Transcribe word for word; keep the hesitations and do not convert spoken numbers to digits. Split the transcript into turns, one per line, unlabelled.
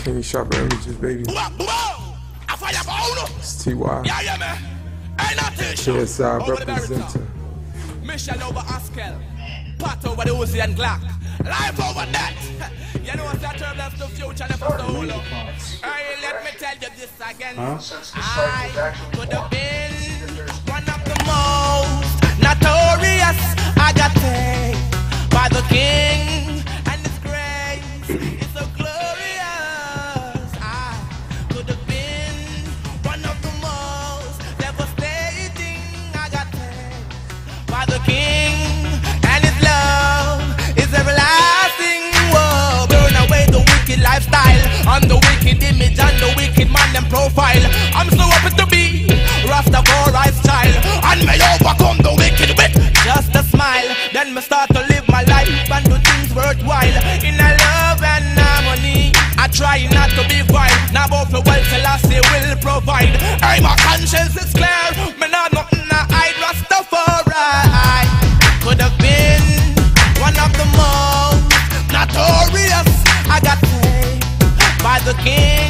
King Sharper Images, baby. It's T Y.
Yeah, yeah, man.
K S I representer.
Michelle over Askel. Pat over the Uzi and Glock. Life over that. You know what's that term left the future left of the whole. Hey, let me tell you this again.
Huh?
I could have been one of the most notorious. I got taken by the king, and his grace is so glorious. I could have been one of the most devastating. I got taken by the king, and his love is everlasting. Whoa, burn away the wicked lifestyle, and the wicked image, and the wicked man and profile. I'm so happy to be Rastafari's child, and may overcome the wicked with just a smile. Then me start to live my life and do things worthwhile in a love and harmony. I try not to be vile. Now both the wealth till I say will provide. Hey, my conscience is clear. Me not nothing I hide. Rastafari could have been one of the most notorious. I got paid by the king.